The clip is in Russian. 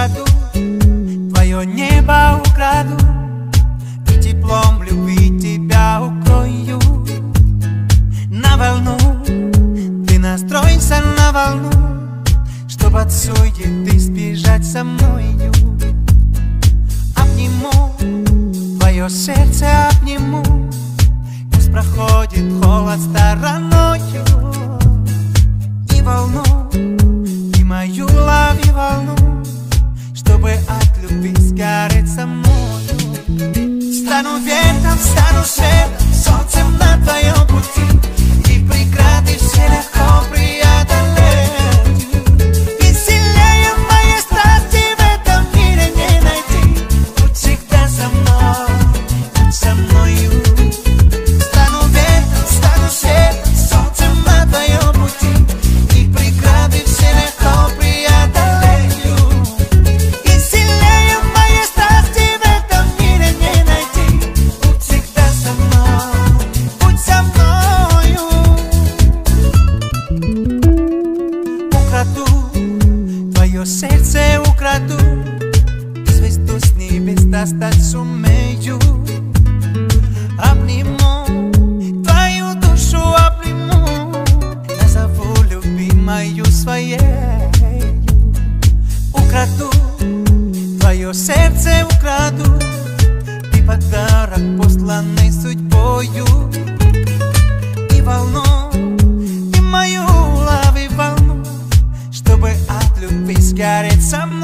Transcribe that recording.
украду, твое небо украду, и теплом любви тебя укрою. На волну, ты настроишься на волну, чтоб от суеты сбежать со мною. Обниму, твое сердце обниму, пусть проходит холод стороною. И волну, и мою лови волну, чтобы от любви сгореть со мною. Стану ветром, стану светом, солнцем на твоем пути, и преграды все легко преодолеть. И сильнее моей страсти в этом мире не найти. Будь всегда со мной, будь со мною. Стану ветром, стану светом, солнцем на твоем пути, и преграды все легко преодолею. И сильнее моей страсти в этом мире не найти. Будь всегда со мной, будь со мною. Украду, твое сердце украду, звезду с небес достать сумею. Обниму, твою душу обниму, назову любимою своей. Украду, твое сердце украду, ты подарок, посланный судьбою. И волну, и мою лови волну, чтобы от любви сгореть со мной.